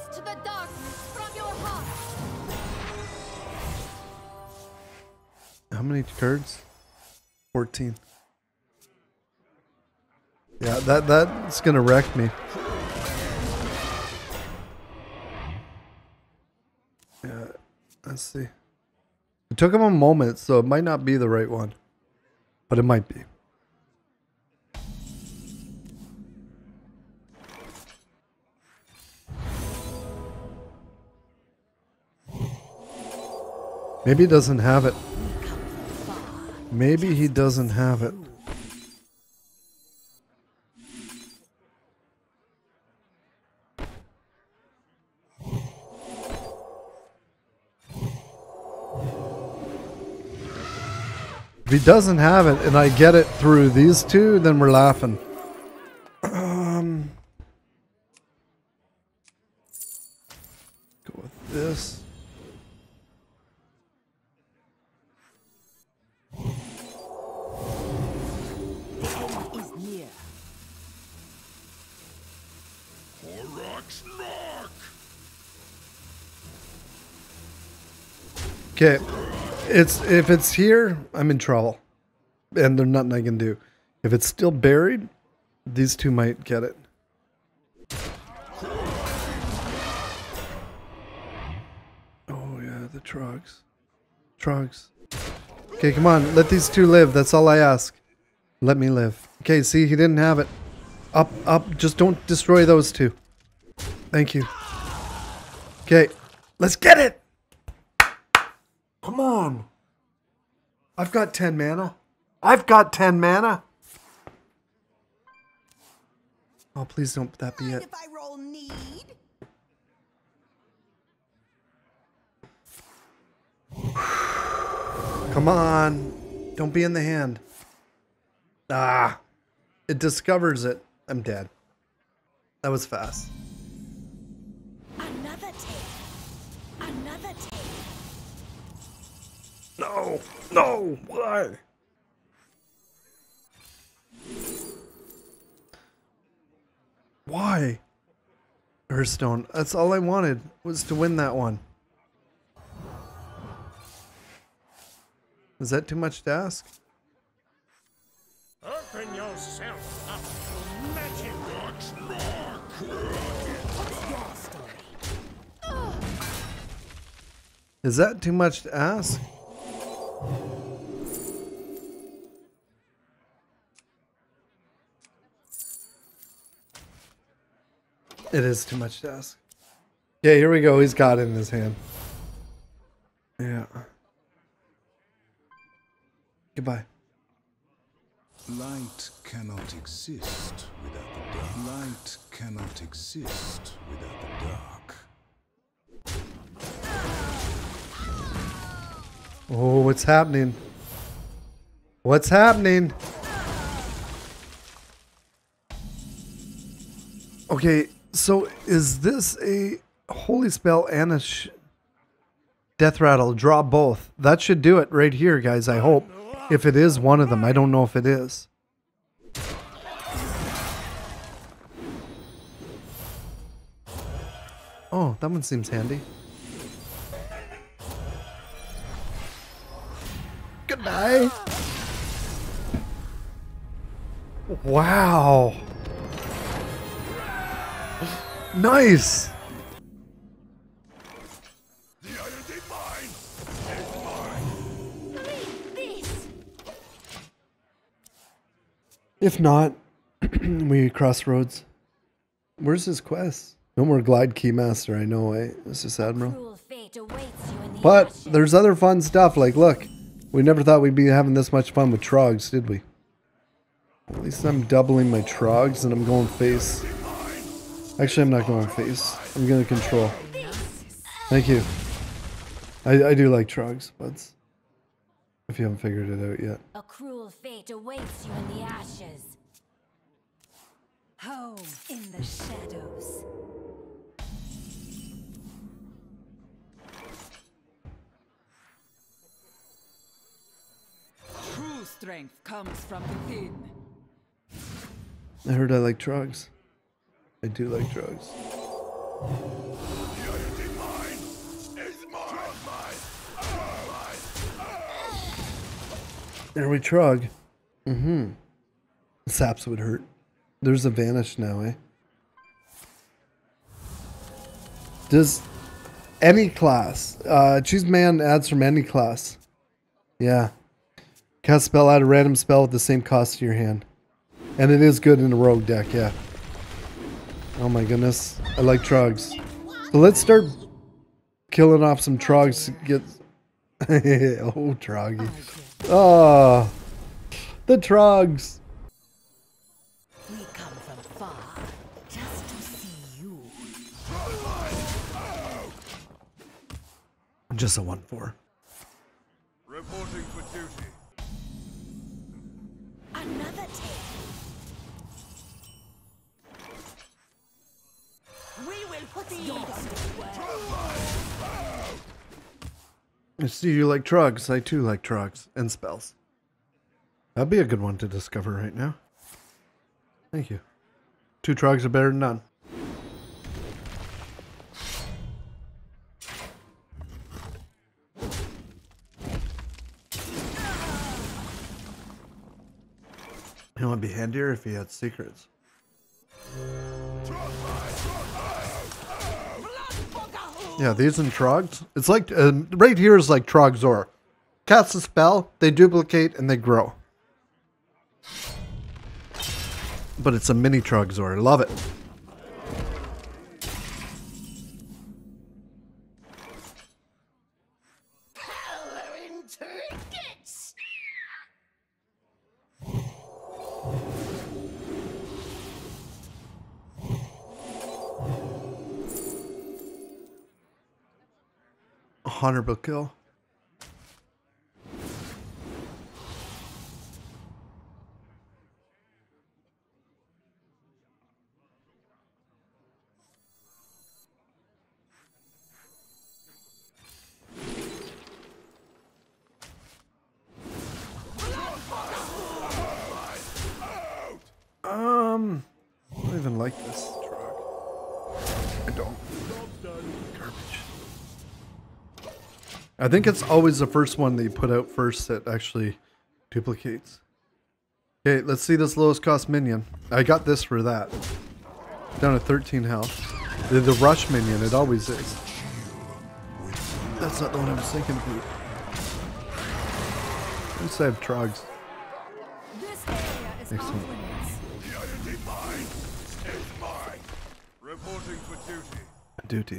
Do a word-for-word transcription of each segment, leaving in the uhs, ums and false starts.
to the darkness from your heart. How many cards? fourteen. Yeah, that that's gonna wreck me. Yeah, let's see. It took him a moment, so it might not be the right one, but it might be. Maybe he doesn't have it. Maybe he doesn't have it. If he doesn't have it and I get it through these two, then we're laughing. Um, go with this. Okay, it's if it's here, I'm in trouble, and there's nothing I can do. If it's still buried, these two might get it. Oh yeah, the Trogs, Trogs. Okay, come on, let these two live. That's all I ask. Let me live. Okay, see, he didn't have it. Up, up. Just don't destroy those two. Thank you. Okay, let's get it. Come on. I've got ten mana. I've got ten mana. Oh, please don't that be it. If I roll need. Come on. Don't be in the hand. Ah. It discovers it. I'm dead. That was fast. Another tail. Another tail. No. No. Why? Why? Hearthstone. That's all I wanted was to win that one. Is that too much to ask? Open yourself up to magic. Is that too much to ask? It is too much to ask. Yeah, here we go. He's got it in his hand. Yeah. Goodbye. Light cannot exist without the dark. Light cannot exist without the dark. Oh, what's happening? What's happening? Okay, so is this a holy spell and a sh death rattle? Draw both. That should do it right here, guys, I hope. If it is one of them, I don't know if it is. Oh, that one seems handy. Goodbye. Wow. Nice. If not, we crossroads. Where's his quest? No more glide keymaster, I know, eh? This is Admiral. But there's other fun stuff, like look, we never thought we'd be having this much fun with Trogs, did we? At least I'm doubling my Trogs and I'm going face. Actually, I'm not going face. I'm going to control. Thank you. I, I do like Trogs, buds. If you haven't figured it out yet. A cruel fate awaits you in the ashes. Home in the shadows. True strength comes from within. I heard I like Trogs. I do like Trogs. There we trug. Mm-hmm. Saps would hurt. There's a vanish now, eh? Does any class. Uh, choose man adds from any class. Yeah. Cast spell, add a random spell with the same cost to your hand. And it is good in a rogue deck, yeah. Oh my goodness. I like trogs. So let's start killing off some trogs to get... oh, troggy. Oh, the trogs. We come from far just to see you. Just a one four. Reporting for duty. Another tail. We will put the I see you like trogs. I too like trogs and spells. That'd be a good one to discover right now. Thank you. Two trogs are better than none. It would be handier if he had secrets. Yeah, these and trogs. It's like, uh, right here is like Trogzor. Cast a spell, they duplicate, and they grow. But it's a mini Trogzor. I love it. Honorable kill. Um, I don't even like this drug. I don't. Garbage. I think it's always the first one that you put out first that actually duplicates. Okay, let's see this lowest cost minion. I got this for that. Down to thirteen health. The, the rush minion, it always is. That's not the one I was thinking of. At least I have trogs. This area is off Excellent. limits. Reporting for duty. Duty.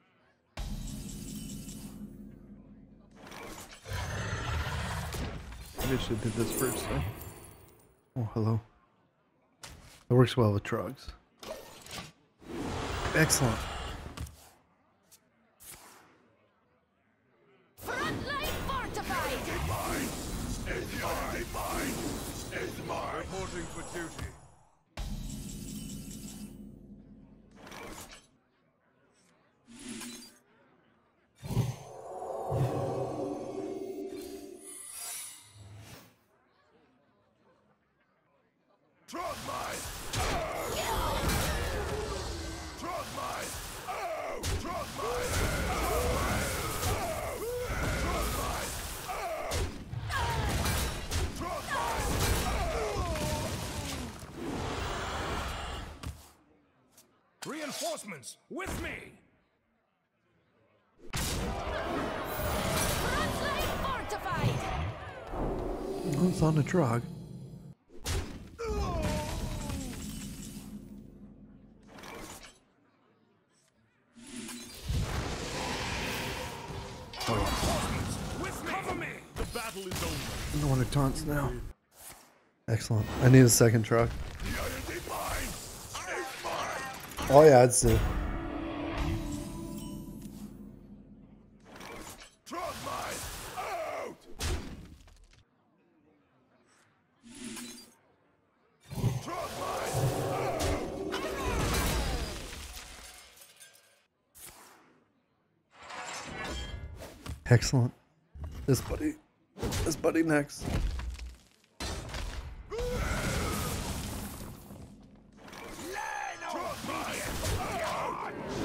Maybe I should have did this first, huh? Oh, hello. It works well with trogs. Excellent. Front line fortified. Reporting for duty. Reinforcements with me. Front line fortified. Oh, it's on a trog. With me. Cover me. The battle is over. I don't want to taunts now. Excellent. I need a second truck. Oh yeah, it's a... Excellent. This buddy. This buddy next.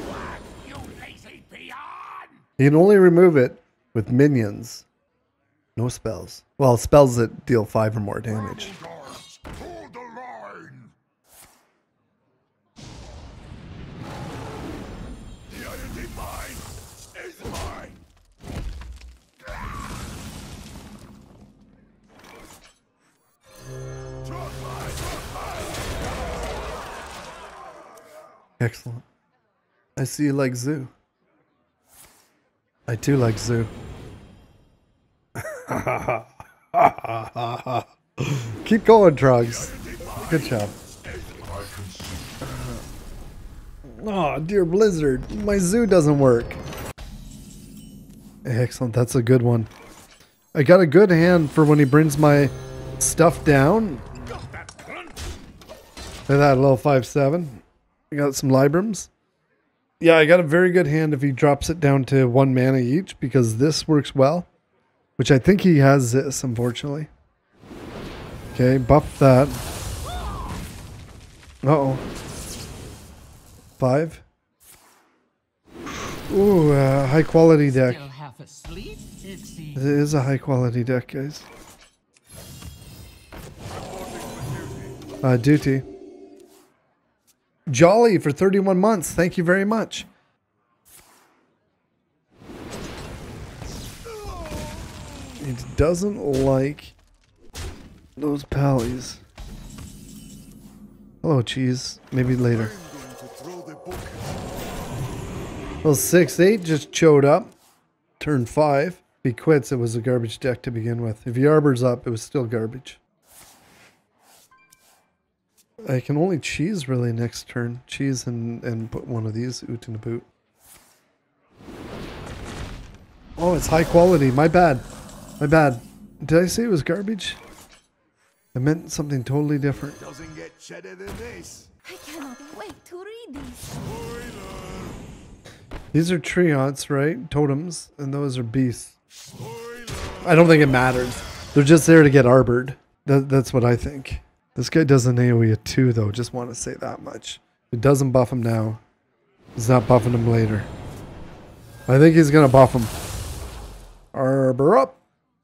You can only remove it with minions. No spells. Well, spells that deal five or more damage. Guards, hold the line. The iron divine is mine. Excellent. I see you like Zoo. I too like Zoo. Keep going, Trogs. Good job. Oh, dear Blizzard. My Zoo doesn't work. Excellent. That's a good one. I got a good hand for when he brings my stuff down. Look at that, level five seven. I got some Librams. Yeah, I got a very good hand if he drops it down to one mana each, because this works well. Which I think he has this, unfortunately. Okay, buff that. Uh-oh. Five. Ooh, uh, high quality deck. Still half asleep, it seems. It is a high quality deck, guys. Uh, duty. Jolly for thirty-one months. Thank you very much. He doesn't like those pallies. Hello, cheese. Maybe later. Well, six eight just showed up. Turn five. If he quits, it was a garbage deck to begin with. If he arbors up, it was still garbage. I can only cheese really next turn. Cheese and, and put one of these oot in a boot. Oh, it's high quality. My bad. My bad. Did I say it was garbage? I meant something totally different. Doesn't get cheddar than this. I cannot wait to read these. These are treants, right? Totems. And those are beasts. I don't think it matters. They're just there to get arbored. That, that's what I think. This guy does an AoE at two, though. Just want to say that much. It doesn't buff him now. He's not buffing him later. I think he's going to buff him. Arbor up.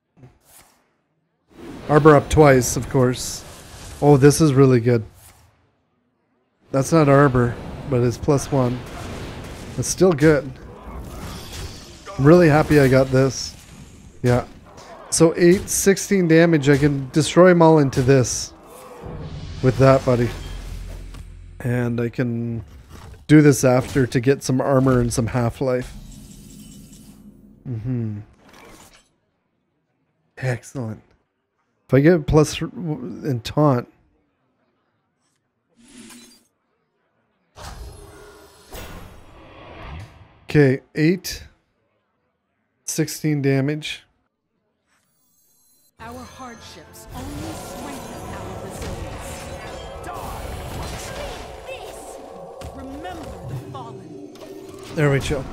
Arbor up twice, of course. Oh, this is really good. That's not Arbor, but it's plus one. It's still good. I'm really happy I got this. Yeah. So eight, sixteen damage. I can destroy them all into this. With that, buddy. And I can do this after to get some armor and some half-life. Mm-hmm. Excellent. If I get plus and taunt. Okay, eight. sixteen damage. Our hardships only strengthen our resilience. This. Remember the fallen. There we go.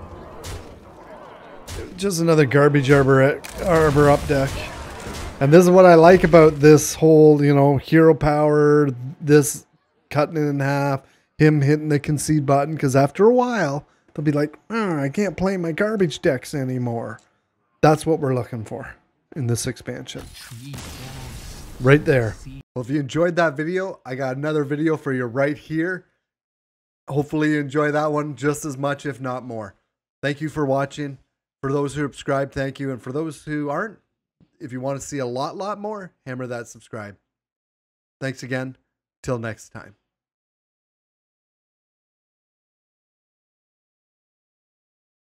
Just another garbage arbor, arbor up deck. And this is what I like about this whole, you know, hero power, this cutting it in half, him hitting the concede button, because after a while, they'll be like, oh, I can't play my garbage decks anymore. That's what we're looking for in this expansion. Right there. Well, if you enjoyed that video, I got another video for you right here. Hopefully you enjoy that one just as much, if not more. Thank you for watching. For those who subscribe, thank you. And for those who aren't, if you want to see a lot, lot more, hammer that subscribe. Thanks again. Till next time.